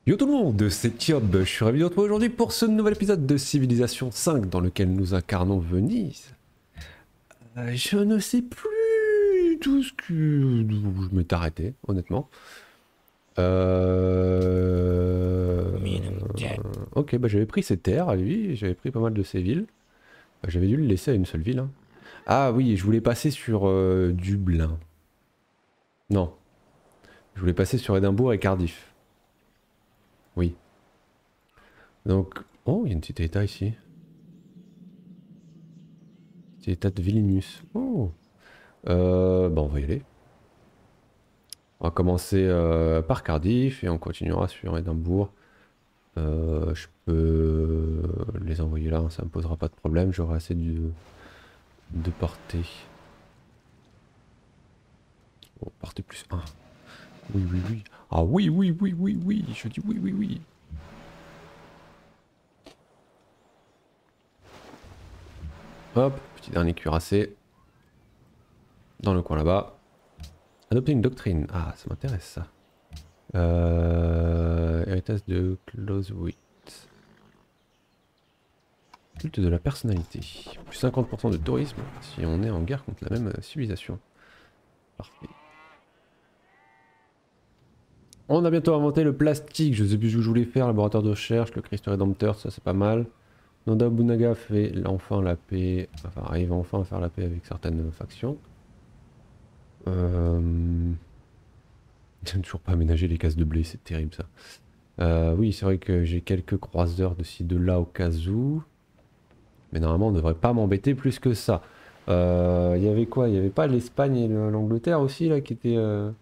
Yo tout le monde, c'est Tiob, je suis ravi de vous retrouver aujourd'hui pour ce nouvel épisode de Civilisation 5 dans lequel nous incarnons Venise. Je ne sais plus tout ce que... où je m'étais arrêté, honnêtement. Ok, bah j'avais pris ses terres à lui, j'avais pris pas mal de ses villes. J'avais dû le laisser à une seule ville. Hein. Ah oui, je voulais passer sur Dublin. Non, je voulais passer sur Édimbourg et Cardiff. Oui. Donc... Oh, il y a une petite état ici. Petite état de Vilnius. Oh. Bah on va y aller. On va commencer par Cardiff et on continuera sur Édimbourg. Je peux les envoyer là, ça me posera pas de problème, j'aurai assez de portée. Oh, portée plus 1. Oui, oui, oui. Ah oui, oui, oui, oui, oui, je dis oui, oui, oui. Hop, petit dernier cuirassé. Dans le coin là-bas. Adopter une doctrine. Ah, ça m'intéresse ça. Héritage de Clausewitz. Culte de la personnalité. Plus 50% de tourisme si on est en guerre contre la même civilisation. Parfait. On a bientôt inventé le plastique, je sais plus ce que je voulais faire, laboratoire de recherche, le Christ rédempteur, ça c'est pas mal. Nobunaga fait enfin la paix, enfin arrive enfin à faire la paix avec certaines factions. J'ai toujours pas aménagé les cases de blé, c'est terrible ça. Oui, c'est vrai que j'ai quelques croiseurs de ci de là au cas où. Mais normalement on devrait pas m'embêter plus que ça. Il y avait quoi? Il y avait pas l'Espagne et l'Angleterre aussi là qui étaient...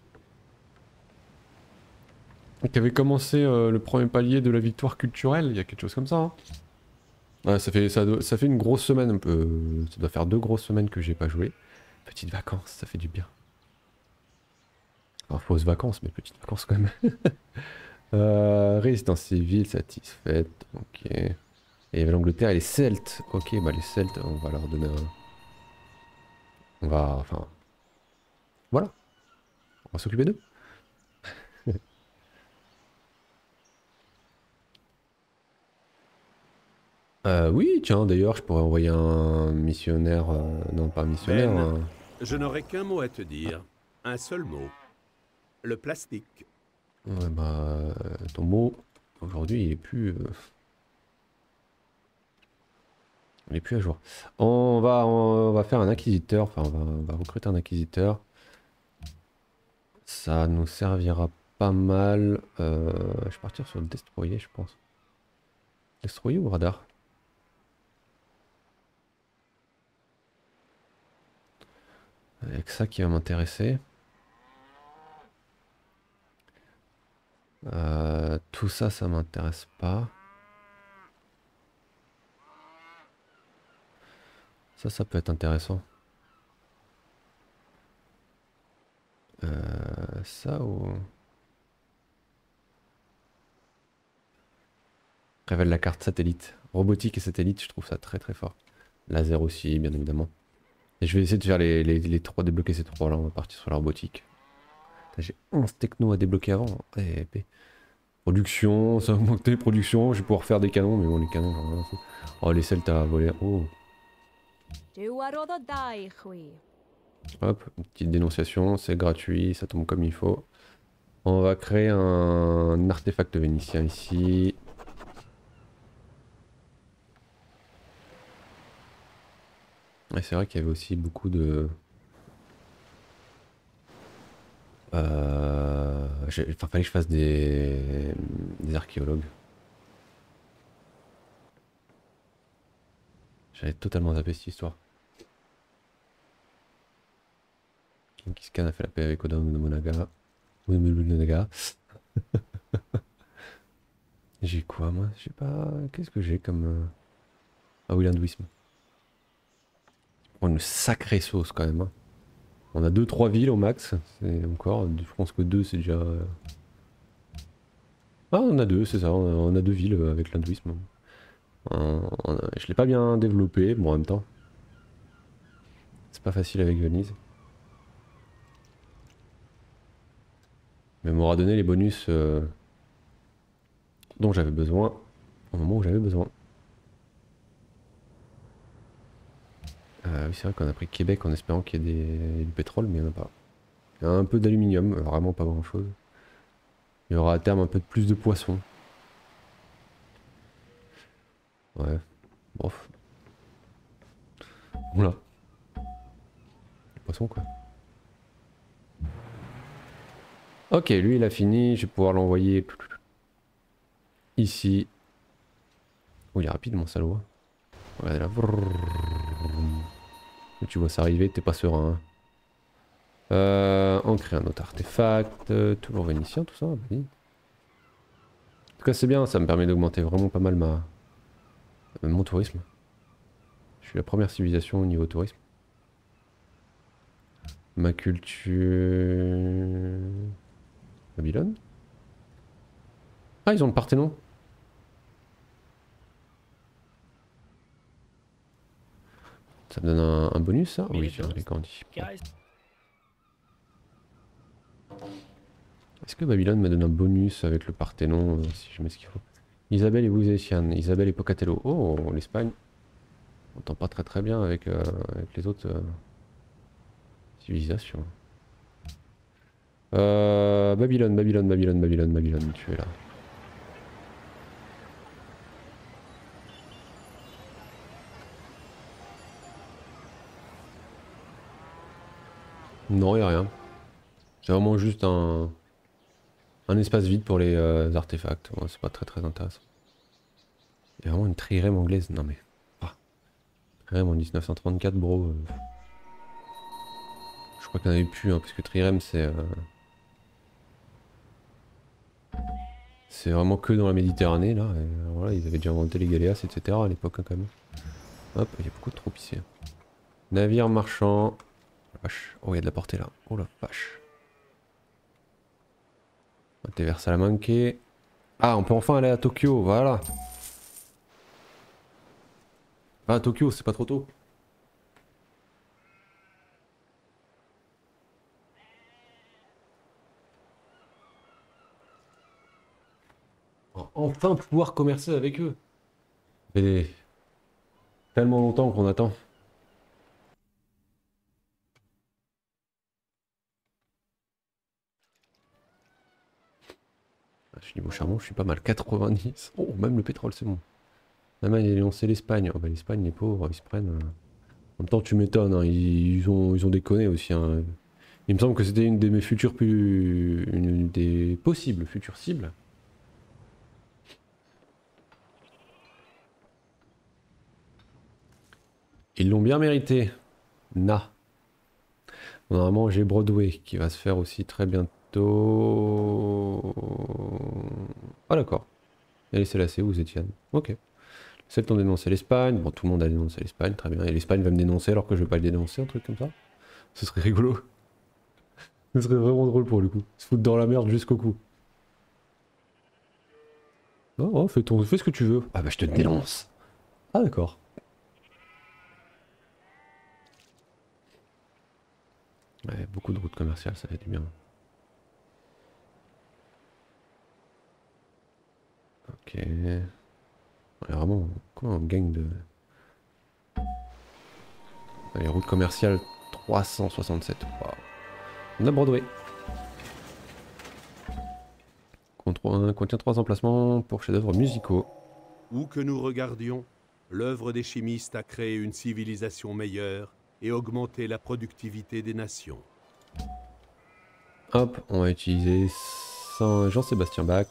qui avait commencé le premier palier de la victoire culturelle, il y a quelque chose comme ça. Hein. Ouais, ça fait une grosse semaine, un peu, ça doit faire 2 grosses semaines que j'ai pas joué. Petites vacances, ça fait du bien. Alors fausses vacances, mais petites vacances quand même. Résidence civile satisfaite, ok. Et il y avait l'Angleterre et les Celtes. Ok, bah les Celtes, on va leur donner un... On va... Enfin... Voilà, on va s'occuper d'eux. Oui, tiens, d'ailleurs, je pourrais envoyer un missionnaire... non, pas un missionnaire, Ben, un... je n'aurai qu'un mot à te dire. Un seul mot. Le plastique. Ouais, bah, ton mot, aujourd'hui, il est plus à jour. On va faire un inquisiteur, enfin, on va recruter un inquisiteur. Ça nous servira pas mal. Je vais partir sur le destroyer, je pense. Destroyer ou radar? Avec ça qui va m'intéresser. Tout ça, ça m'intéresse pas. Ça peut être intéressant. Ça ou... Révèle la carte satellite. Robotique et satellite, je trouve ça très très fort. Laser aussi, bien évidemment. Et je vais essayer de faire les trois, débloquer ces trois là, on va partir sur la robotique. J'ai 11 techno à débloquer avant. Production, ça va augmenter, production, je vais pouvoir faire des canons, mais bon les canons j'en ai rien à foutre. Oh les celtes à voler. Oh. Hop, une petite dénonciation, c'est gratuit, ça tombe comme il faut. On va créer un artefact vénitien ici. Et c'est vrai qu'il y avait aussi beaucoup de... Enfin, fallait que je fasse des archéologues. J'avais totalement zappé cette histoire. Kingscan a fait la paix avec Oda Nobunaga. Nobunaga. J'ai quoi moi? Je sais pas. Qu'est-ce que j'ai comme. Ah oui, l'hindouisme. Oh, une sacrée sauce quand même. Hein. On a 2-3 villes au max. C'est encore. Je pense que 2 c'est déjà. Ah, on a 2, c'est ça. On a 2 villes avec l'hindouisme. Je l'ai pas bien développé. Bon, en même temps. C'est pas facile avec Venise. Mais on m'aura donné les bonus. dont j'avais besoin au moment où j'avais besoin. Oui, c'est vrai qu'on a pris Québec en espérant qu'il y ait du pétrole, mais il n'y en a pas. Il y a un peu d'aluminium, vraiment pas grand chose. Il y aura à terme un peu plus de poissons. Ouais, bof. Oula. Poisson quoi. Ok, lui il a fini, je vais pouvoir l'envoyer ici. Oh, il est rapide mon salaud. Regardez là. Tu vois ça arriver, t'es pas serein. Hein. On crée un autre artefact, toujours vénitien, tout ça, vas-y. En tout cas c'est bien, ça me permet d'augmenter vraiment pas mal mon tourisme. Je suis la première civilisation au niveau tourisme. Ma culture... Babylone. Ah ils ont le Parthénon. Ça me donne un bonus ça? Oui, j'ai les grandi. Est-ce que Babylone me donne un bonus avec le Parthénon si je mets ce qu'il faut? Isabelle et Bouzétiane, Isabelle et Pocatello. Oh, l'Espagne. On entend pas très bien avec, avec les autres civilisations. Babylone, Babylone, Babylone, Babylone, Babylone, tu es là. Non, y'a rien. C'est vraiment juste un espace vide pour les artefacts. Ouais, c'est pas très intéressant. Il y a vraiment une trirème anglaise. Non mais... Ah, trirème en 1934, bro. Je crois qu'il n'y en avait plus, hein, parce que trirème c'est vraiment que dans la Méditerranée, là. Et, voilà, ils avaient déjà inventé les galéas, etc. à l'époque, hein, quand même. Hop, il y a beaucoup de troupes ici. Navire marchand. La vache. Oh, il y a de la portée là. Oh la vache. T'es vers Salamanque. Ah, on peut enfin aller à Tokyo, voilà. Va à Tokyo, c'est pas trop tôt. Enfin pouvoir commercer avec eux. Ça fait tellement longtemps qu'on attend. Je suis niveau charbon, je suis pas mal. 90. Oh, même le pétrole, c'est bon. La main, il a lancé l'Espagne. Oh, bah, l'Espagne, les pauvres, ils se prennent. En même temps, tu m'étonnes, hein, ils ont déconné aussi. Hein. Il me semble que c'était une de mes futures une des possibles futures cibles. Ils l'ont bien mérité. Na. Normalement, j'ai Broadway qui va se faire aussi très bientôt. Ah, d'accord. Et laissez la où, Étienne. Ok. C'est le temps de dénoncer l'Espagne. Bon, tout le monde a dénoncé l'Espagne, très bien. Et l'Espagne va me dénoncer alors que je vais pas le dénoncer, un truc comme ça. Ce serait rigolo. Ce serait vraiment drôle pour le coup. Se foutre dans la merde jusqu'au cou. Oh, oh, fais ce que tu veux. Ah bah je te dénonce. Ah d'accord. Ouais, beaucoup de routes commerciales, ça fait du bien. Ok. Ouais, vraiment, comment on gagne de... Allez, route commerciale 367. Wow. On a Broadway. Contient 3 emplacements pour chefs-d'œuvre musicaux. Où que nous regardions, l'œuvre des chimistes a créé une civilisation meilleure et augmenté la productivité des nations. Hop, on va utiliser Jean-Sébastien Bach.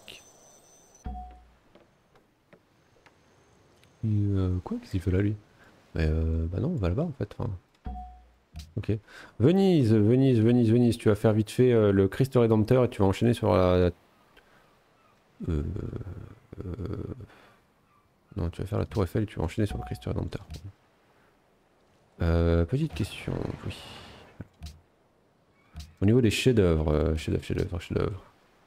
Quoi? Qu'est-ce qu'il fait là lui? Bah non, on va là-bas en fait. Enfin, ok. Venise, Venise, Venise, Venise. Tu vas faire vite fait le Christ Rédempteur et tu vas enchaîner sur euh, euh, non, tu vas faire la Tour Eiffel et tu vas enchaîner sur le Christ Rédempteur. Petite question, oui. Au niveau des chefs-d'œuvre, chefs-d'œuvre.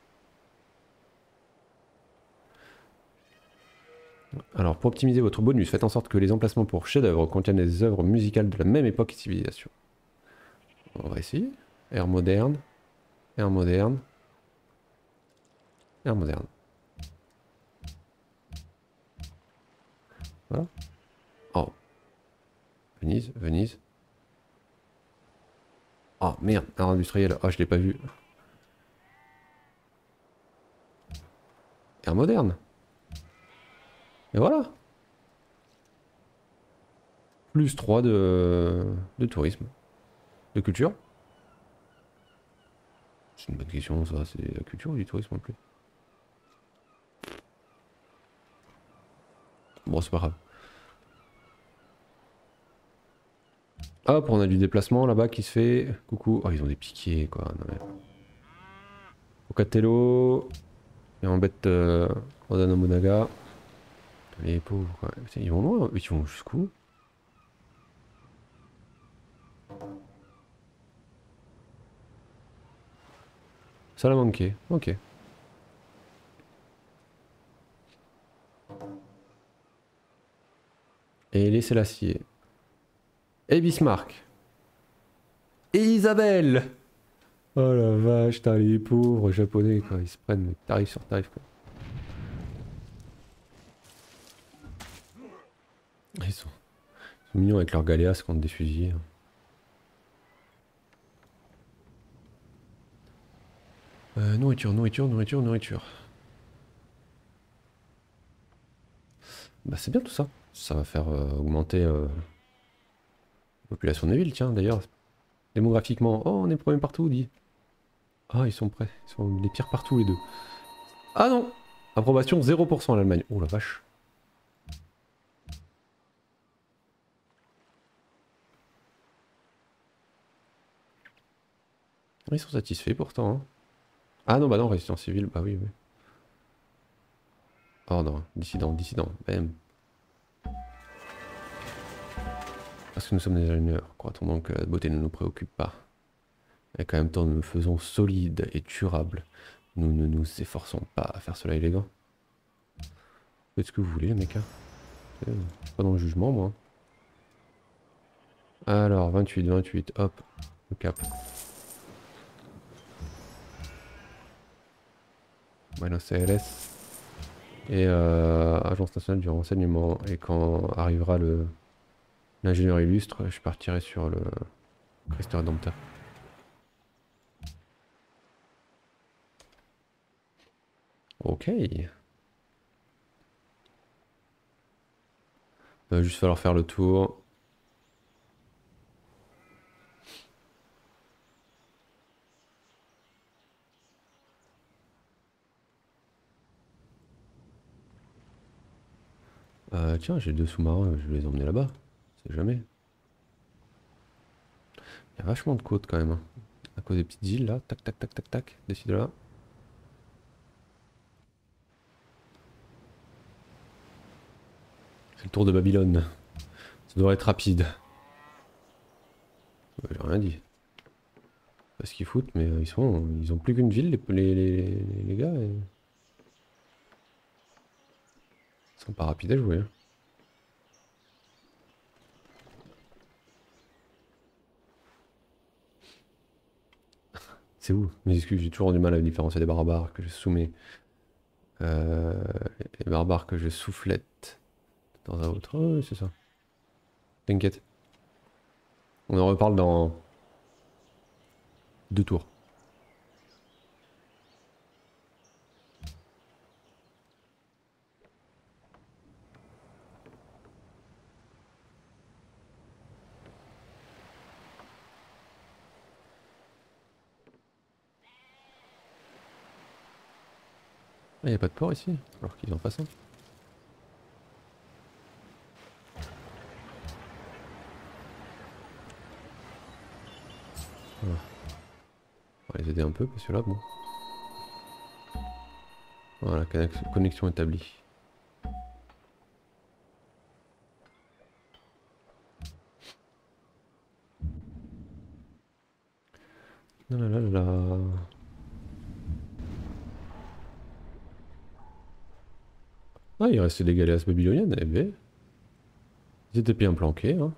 Alors, pour optimiser votre bonus, faites en sorte que les emplacements pour chefs-d'œuvre contiennent des œuvres musicales de la même époque et civilisation. On va essayer. Ère moderne, ère moderne, ère moderne. Voilà. Oh. Venise, Venise. Oh merde, art industriel. Oh, je l'ai pas vu. Art moderne. Et voilà. Plus 3 de tourisme. De culture. C'est une bonne question ça, c'est la culture ou du tourisme en plus. Bon, c'est pas grave. Hop, on a du déplacement là-bas qui se fait. Coucou. Oh, ils ont des piquets quoi. Non, mais... Pocatello. Et on embête Oda Nobunaga. Les pauvres quoi. Putain, ils vont loin. Ils vont jusqu'où? Ça l'a manqué. Ok. Et laissez l'acier. Et Bismarck. Et Isabelle. Oh la vache, t'as les pauvres japonais quoi. Ils se prennent tarif sur tarif quoi. Ils sont mignons avec leurs galéas contre des fusils. Nourriture, nourriture, nourriture, nourriture. Bah c'est bien tout ça. Ça va faire augmenter la population des villes, tiens d'ailleurs. Démographiquement, oh on est premier partout, dit. Ah ils sont prêts, ils sont les pires partout les deux. Ah non. Approbation 0% à l'Allemagne. Oh la vache. Ils sont satisfaits pourtant. Hein. Ah non bah non, résistance civile, bah oui, oui. Ordre, dissident, dissident, bam. Parce que nous sommes des ingénieurs, croit-on donc que la beauté ne nous préoccupe pas. Et qu'en même temps nous nous faisons solides et durables. Nous ne nous efforçons pas à faire cela élégant. Faites ce que vous voulez les mecs. Hein. Pas dans le jugement moi. Alors 28, 28, hop, le cap. Buenos Aires. Et Agence nationale du renseignement. Et quand arrivera l'ingénieur illustre, je partirai sur le Christ Rédempteur. Ok. Va juste falloir faire le tour. Tiens, j'ai deux sous-marins, je vais les emmener là-bas. C'est jamais. Il y a vachement de côtes quand même. Hein. À cause des petites îles là. Tac, tac, tac, tac, tac. Décide là. C'est le tour de Babylone. Ça doit être rapide. J'ai rien dit. Pas ce qu'ils foutent, mais ils ont plus qu'une ville, les gars. Et... Ils sont pas rapides à jouer. Hein. C'est où? Mes excuses, j'ai toujours du mal à différencier des barbares que je soumets. Les barbares que je soufflette de temps à autre. Oh, oui, c'est ça. T'inquiète. On en reparle dans 2 tours. Il n'y a pas de port ici, alors qu'ils en fassent un. Voilà. On va les aider un peu, parce que là, bon. Voilà, connexion établie. La la la la. Ah, il restait des galéas babyloniennes, eh ben. Ils étaient bien planqués, hein.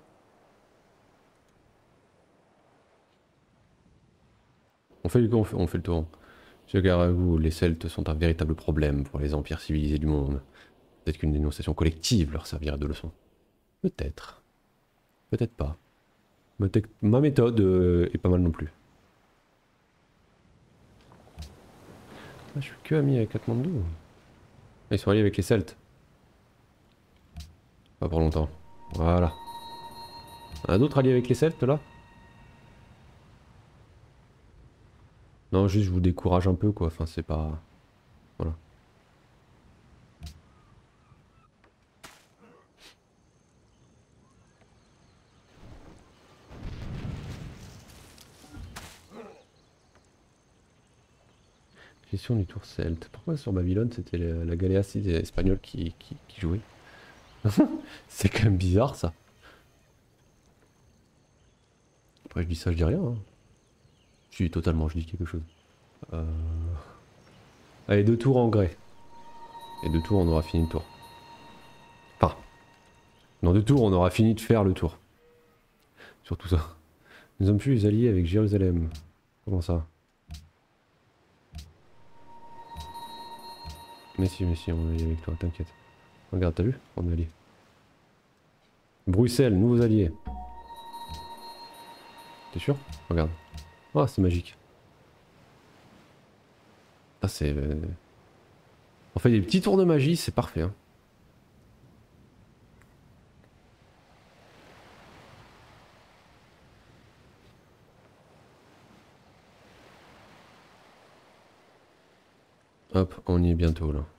On fait le tour. Je gare à vous, les Celtes sont un véritable problème pour les empires civilisés du monde. Peut-être qu'une dénonciation collective leur servirait de leçon. Peut-être. Peut-être pas. Ma méthode est pas mal non plus. Ah, je suis que ami avec Katmandou. Ah, ils sont alliés avec les Celtes. Pas pour longtemps. Voilà. Un d'autres alliés avec les Celtes là? Non, juste je vous décourage un peu quoi. Enfin, c'est pas. Voilà. Gestion du tour celte. Pourquoi sur Babylone c'était la galéasse espagnole qui jouait? C'est quand même bizarre ça. Après je dis ça, je dis rien. Hein. Je suis totalement, je dis quelque chose. Euh... Allez, 2 tours en grès. Et 2 tours on aura fini le tour. Enfin, dans 2 tours on aura fini de faire le tour. Surtout ça. Nous sommes plus alliés avec Jérusalem. Comment ça? Mais si, on est alliés avec toi, t'inquiète. Regarde, t'as vu? On est alliés. Bruxelles, nouveaux alliés. T'es sûr? Regarde. Oh, c'est magique. Ah, c'est... On fait des petits tours de magie, c'est parfait. Hein. Hop, on y est bientôt là.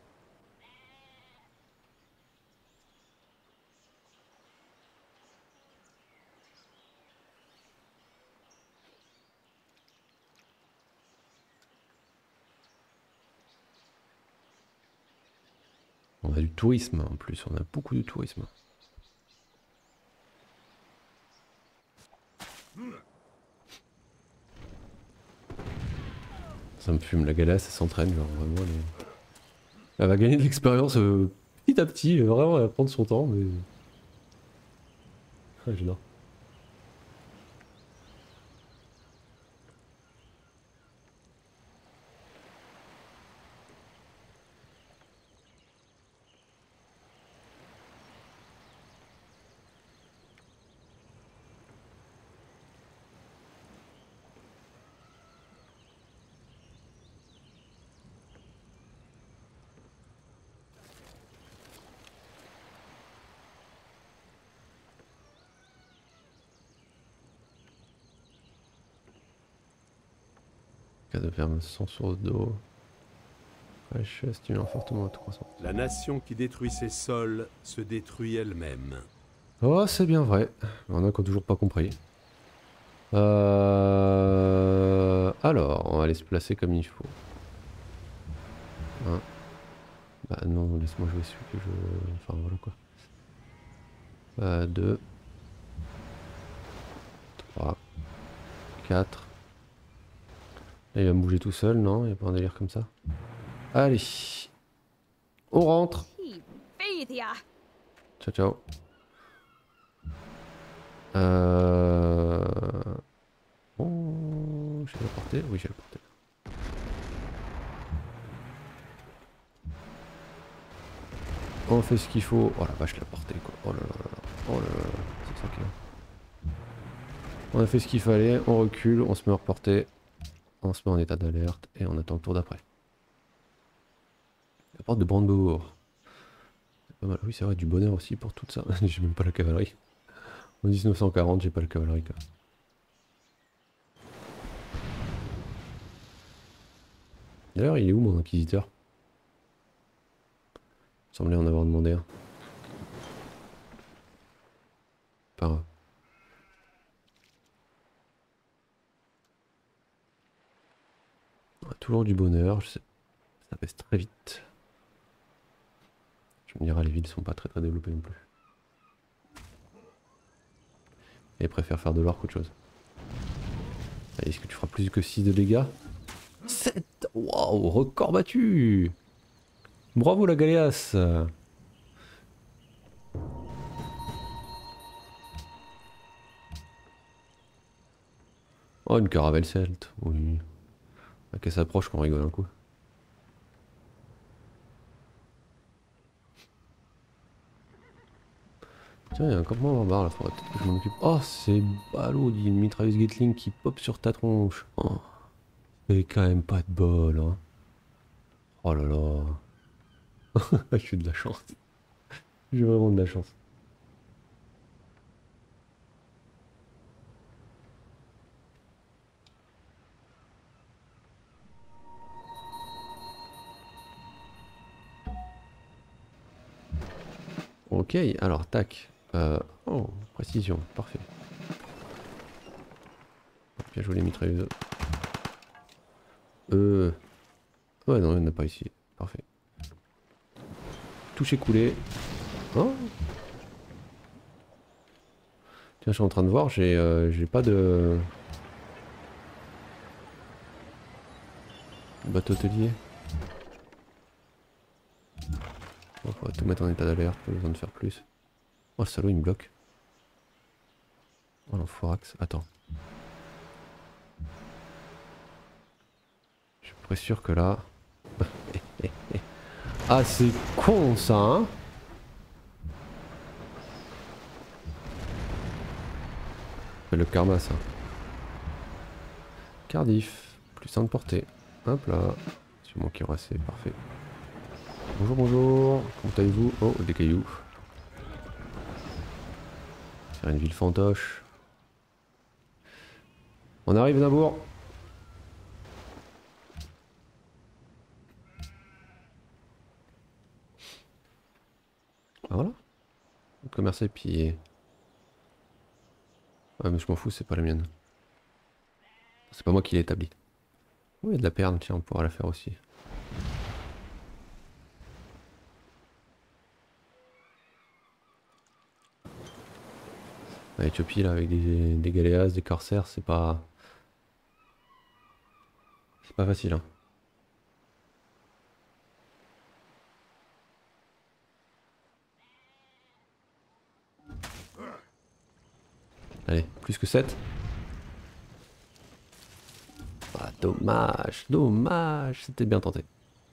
On a du tourisme en plus, on a beaucoup de tourisme. Ça me fume, la galasse, elle s'entraîne, genre vraiment. Elle va gagner de l'expérience petit à petit, vraiment, elle va prendre son temps, mais. Ah, j'adore. Cas de ferme sans source d'eau. Fraîche, stimulant fortement votre croissance. La nation qui détruit ses sols se détruit elle-même. Oh, c'est bien vrai. Il y en a qui ont toujours pas compris. Alors, on va aller se placer comme il faut. Hein. Bah non, laisse-moi jouer celui que je... Enfin voilà quoi. 2, 3, 4. Il va me bouger tout seul, non? Il n'y a pas un délire comme ça. Allez. On rentre. Ciao, ciao. Oh, j'ai la portée? Oui, j'ai la portée. On fait ce qu'il faut. Oh la vache, la portée quoi. Oh là là là là. Oh là là là. C'est ça qu'il y a. On a fait ce qu'il fallait, on recule, on se met en reportée. On se met en état d'alerte et on attend le tour d'après. La porte de Brandebourg. C'est pas mal. Oui, c'est vrai, du bonheur aussi pour tout ça. J'ai même pas la cavalerie. En 1940, j'ai pas la cavalerie quoi. D'ailleurs, il est où mon inquisiteur? Il semblait en avoir demandé un. Pas grave. On a toujours du bonheur, je sais. Ça baisse très vite. Tu me diras, les villes sont pas très développées non plus. Et préfèrent faire de l'or qu'autre chose. Allez, est-ce que tu feras plus que 6 de dégâts? 7. Waouh, record battu. Bravo la galéasse. Oh, une caravelle celte, oui. Qu'elle s'approche qu'on rigole un coup. Tiens, il y a un campement barbare là, faudrait peut-être que je m'en occupe. Oh, c'est ballot, dit une mitrailleuse Gatling qui pop sur ta tronche. Oh, c'est quand même pas de bol, hein. Oh là là. J'ai de la chance. J'ai vraiment de la chance. Ok, alors tac. Oh, précision, parfait. Bien joué les mitrailleuses. Ouais, non, il n'y en a pas ici. Parfait. Touché coulé. Oh. Tiens, je suis en train de voir, j'ai pas de bateau hôtelier. On va tout mettre en état d'alerte, pas besoin de faire plus. Oh, le salaud, il me bloque. Oh, l'enfoirax. Attends. Je suis presque sûr que là... Ah, c'est con, ça, hein. C'est le karma, ça. Cardiff. Plus 1 de portée. Hop là. C'est moi qui c'est parfait. Bonjour, bonjour. Comment allez-vous? Oh, des cailloux. Faire une ville fantoche. On arrive, Nabour. Ah, voilà. Le commerce est pillé. Ouais, mais je m'en fous, c'est pas la mienne. C'est pas moi qui l'ai établi. Oh, il y a de la perle, tiens, on pourra la faire aussi. La Éthiopie, là, avec des galéas, des corsaires, c'est pas... C'est pas facile, hein. Allez, plus que 7. Ah, dommage, dommage, c'était bien tenté.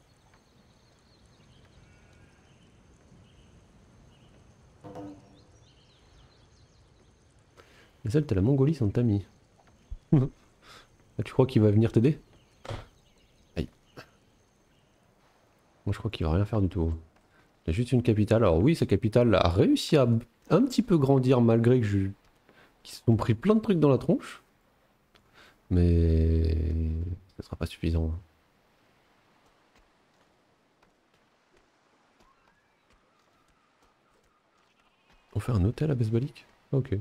Les Celtes et la Mongolie sont amis. Ah, tu crois qu'il va venir t'aider? Aïe. Moi je crois qu'il va rien faire du tout. Il y a juste une capitale. Alors oui, sa capitale a réussi à un petit peu grandir malgré que qu'ils se sont pris plein de trucs dans la tronche. Mais ça sera pas suffisant. On fait un hôtel à Besbalik? Ok.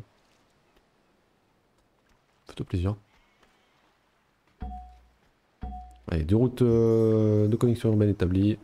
Plutôt plaisir. Allez, 2 routes de connexion urbaine établies.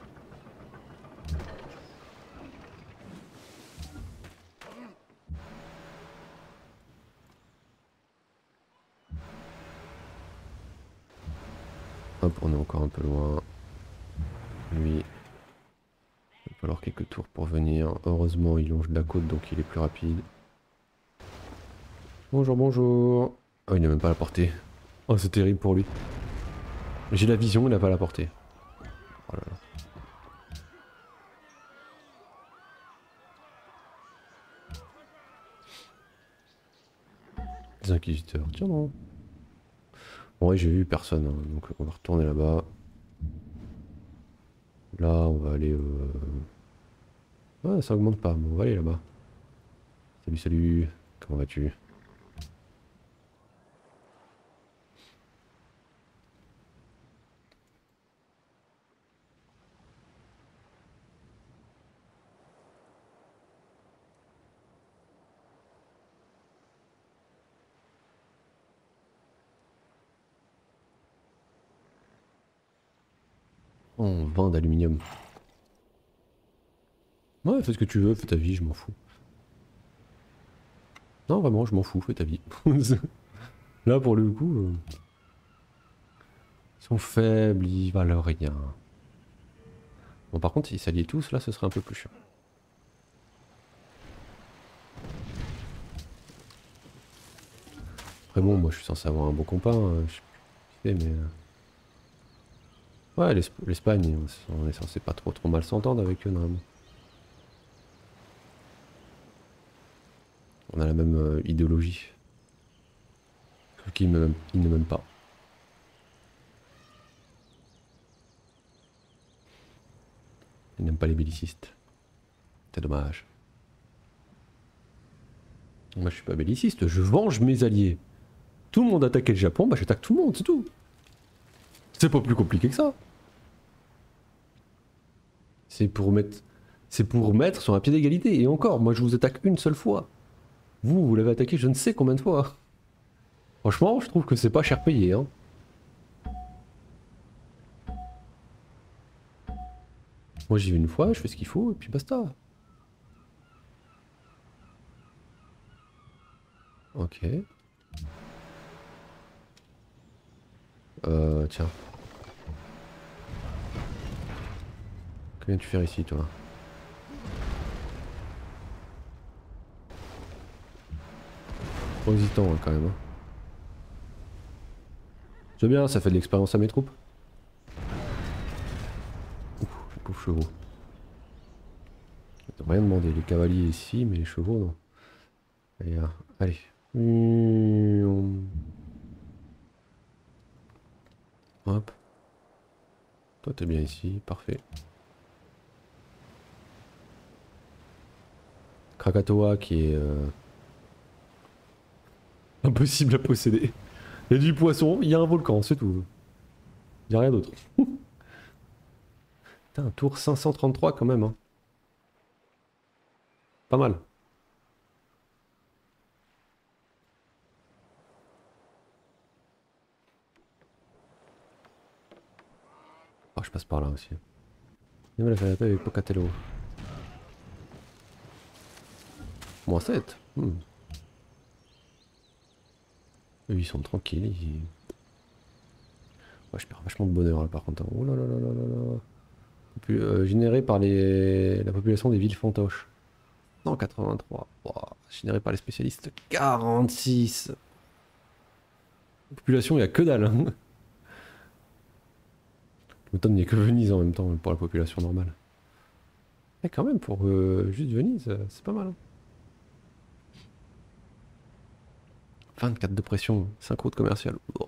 Hop, on est encore un peu loin. Lui, il va falloir quelques tours pour venir. Heureusement, il longe la côte, donc il est plus rapide. Bonjour, bonjour. Oh, il n'a même pas la portée. Oh, c'est terrible pour lui. J'ai la vision, il n'a pas la portée. Oh là là. Des inquisiteurs. Tiens, non. Bon, ouais, j'ai vu personne, hein, donc on va retourner là-bas. Là, on va aller... Ouais, ça augmente pas, mais on va aller là-bas. Salut, salut. Comment vas-tu? Oh, 20 d'aluminium. Ouais, fais ce que tu veux, fais ta vie, je m'en fous. Non, vraiment, je m'en fous, fais ta vie. Là, pour le coup... Ils sont faibles, ils valent rien. Bon, par contre, s'ils s'allient tous, là, ce serait un peu plus chiant. Après bon, moi je suis censé avoir un bon compas, hein, je sais plus qui c'est, mais... Ouais, l'Espagne, on est censé pas trop mal s'entendre avec eux, normalement. On a la même idéologie. Sauf qu'ils ils ne m'aiment pas. Ils n'aiment pas les bellicistes. C'est dommage. Moi je suis pas belliciste, je venge mes alliés. Tout le monde attaquait le Japon, bah j'attaque tout le monde, c'est tout. C'est pas plus compliqué que ça. C'est pour mettre sur un pied d'égalité. Et encore, moi je vous attaque une seule fois. Vous l'avez attaqué je ne sais combien de fois. Franchement, je trouve que c'est pas cher payé, hein. Moi j'y vais une fois, je fais ce qu'il faut, et puis basta. Ok. Tiens. Que viens-tu faire ici, toi? Trop hésitant, hein, quand même. Hein. C'est bien, ça fait de l'expérience à mes troupes. Ouf, les pauvres chevaux. Ils n'ont rien demandé, les cavaliers ici, mais les chevaux, non. Allez, allez. Hop. Toi, t'es bien ici, parfait. Krakatoa qui est impossible à posséder. Il y a du poisson, il y a un volcan, c'est tout. Il n'y a rien d'autre. Putain, un tour 533 quand même. Hein. Pas mal. Oh, je passe par là aussi. Il m'a fait la paix avec Pocatello. -7. Eux, ils sont tranquilles. Ouais, je perds vachement de bonheur là par contre. Oh là là là là là là. Généré par la population des villes fantoches. Non, 83. Wow. Généré par les spécialistes. 46. Population, il n'y a que dalle. Hein. Je m'étonne, il n'y a que Venise en même temps pour la population normale. Mais quand même, pour juste Venise, c'est pas mal. Hein. 24 de pression, 5 routes commerciales. Oh.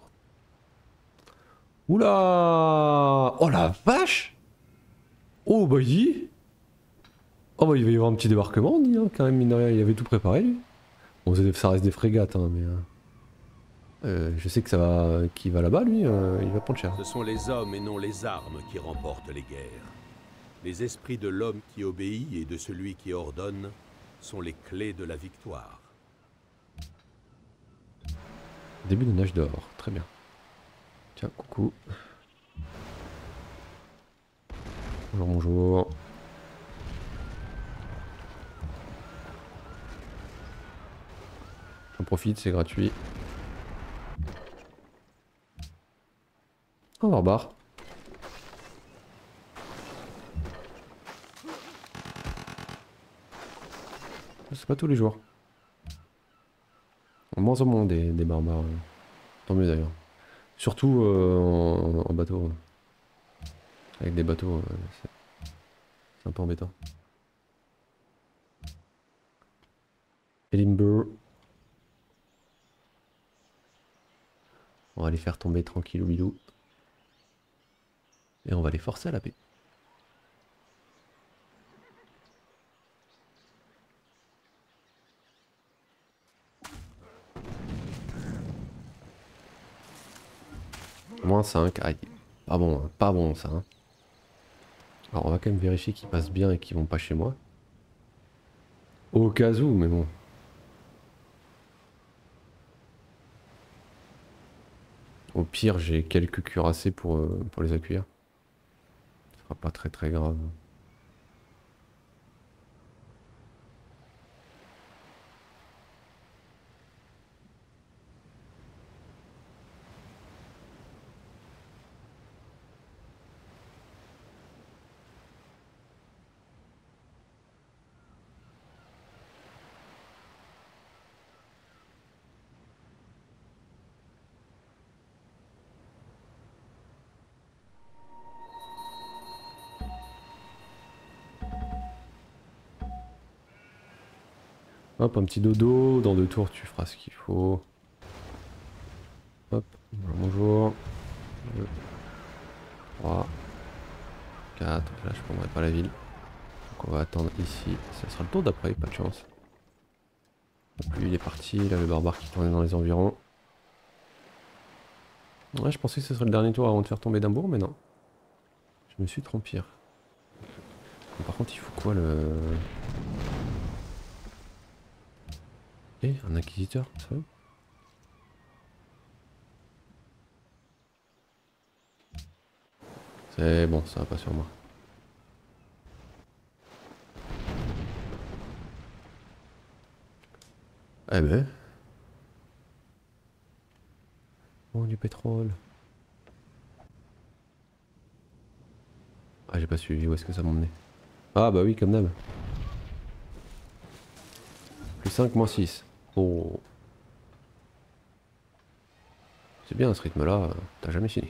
Oula! Oh la vache! Oh bah oh bah il va y avoir un petit débarquement, on dit, hein, quand même, mine de rien, il avait tout préparé lui. Bon, ça reste des frégates, hein, mais... je sais que ça va... Qui va là-bas, lui, il va prendre cher. Ce sont les hommes et non les armes qui remportent les guerres. Les esprits de l'homme qui obéit et de celui qui ordonne sont les clés de la victoire. Début de nage d'or, très bien. Tiens, coucou. Bonjour, bonjour. J'en profite, c'est gratuit. Un barbare. C'est pas tous les jours. Moins en moins des barbares. Tant mieux d'ailleurs. Surtout en bateau. Avec des bateaux, c'est un peu embêtant. Elimber. On va les faire tomber tranquille au bidou. Et on va les forcer à la paix. -5, aïe. Pas bon, hein. Pas bon ça. Hein. Alors on va quand même vérifier qu'ils passent bien et qu'ils vont pas chez moi. Au cas où, mais bon. Au pire, j'ai quelques cuirassés pour les accueillir. Ce sera pas très très grave. Hop, un petit dodo. Dans 2 tours, tu feras ce qu'il faut. Hop, bonjour. 2, 3, 4. Là, je prendrai pas la ville. Donc on va attendre ici. Ça sera le tour d'après, pas de chance. Donc lui, il est parti. Là, le barbare qui tournait dans les environs. Ouais, je pensais que ce serait le dernier tour avant de faire tomber Dimbourg, mais non. Je me suis trompé. Bon, par contre, il faut quoi le... Eh, un inquisiteur, ça va? C'est bon, ça va pas sur moi. Eh ben... Oh, du pétrole. Ah, j'ai pas suivi, où est-ce que ça m'a emmené? Ah bah oui, comme d'hab. Plus 5, moins 6. Oh. C'est bien à ce rythme-là, t'as jamais fini.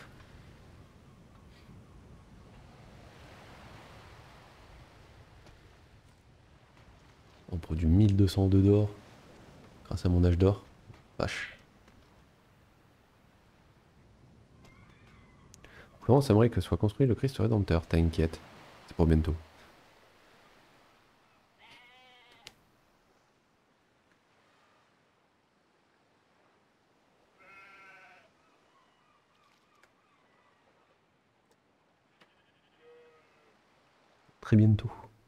On produit 1202 d'or. Grâce à mon âge d'or. Vache. Florence aimerait que soit construit le Christ Rédempteur, t'inquiète. C'est pour bientôt. Très bientôt.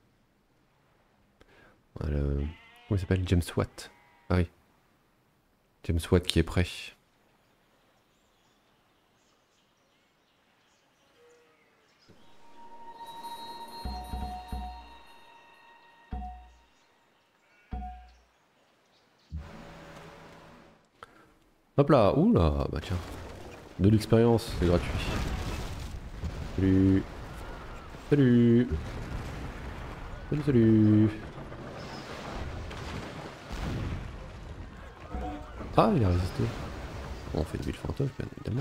Voilà. Comment il s'appelle? James Watt. Ah oui. James Watt qui est prêt. Hop là, oula, bah tiens. De l'expérience, c'est gratuit. Salut. Salut. Salut, salut. Ah, il a résisté. Bon, on fait des villes fantoches, bien évidemment.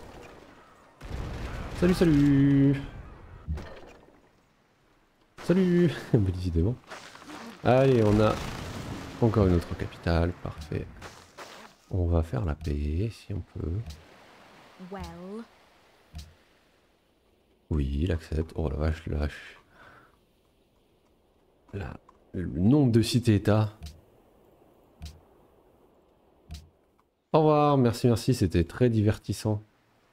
Salut, salut. Salut. Bonne idée, bon. Allez, on a encore une autre capitale, parfait. On va faire la paix, si on peut. Well. Oui, il accepte. Oh la vache, là, le nombre de cités-états. Au revoir, merci, merci, c'était très divertissant.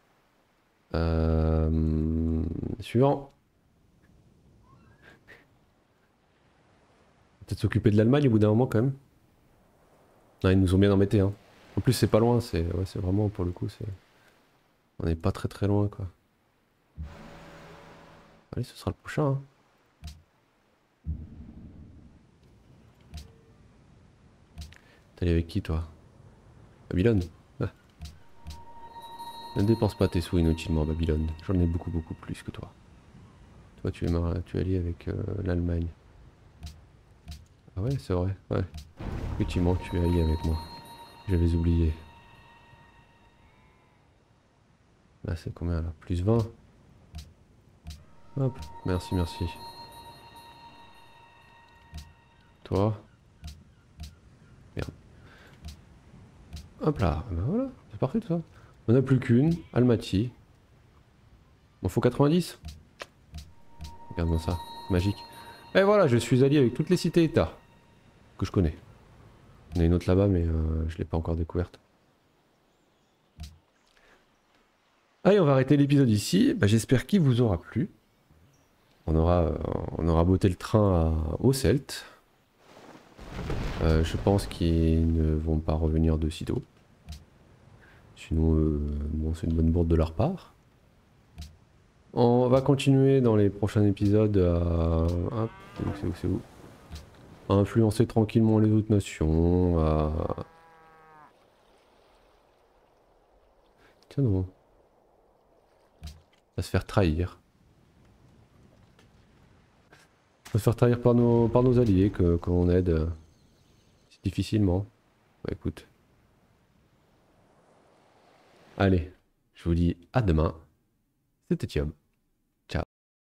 Suivant. Peut-être s'occuper de l'Allemagne au bout d'un moment quand même. Non, ils nous ont bien embêtés, hein. En plus, c'est pas loin, c'est ouais, c'est vraiment pour le coup, c'est. On n'est pas très très loin quoi. Allez, ce sera le prochain. Hein. T'es allé avec qui toi? Babylone. Ah. Ne dépense pas tes sous inutilement, Babylone. J'en ai beaucoup beaucoup plus que toi. Toi, tu es allé avec l'Allemagne. Ah ouais, c'est vrai. Ouais. Effectivement, tu es allié avec moi. J'avais oublié. Là, c'est combien là? Plus 20. Hop, merci, merci. Toi. Merde. Hop là, ben voilà, c'est parfait tout ça. On n'a plus qu'une, Almaty. Bon, faut 90. Regarde-moi ça, magique. Et voilà, je suis allié avec toutes les cités-états que je connais. Il y en a une autre là-bas, mais je l'ai pas encore découverte. Allez, on va arrêter l'épisode ici. Bah, j'espère qu'il vous aura plu. On aura botté le train aux Celtes. Je pense qu'ils ne vont pas revenir de sitôt. Sinon, bon, c'est une bonne bourde de leur part. On va continuer dans les prochains épisodes à... Hop, c'est où à influencer tranquillement les autres nations, Tiens non. À se faire trahir. À se faire trahir par nos alliés qu'on aide si difficilement. Bah écoute. Allez, je vous dis à demain. C'était Thiob.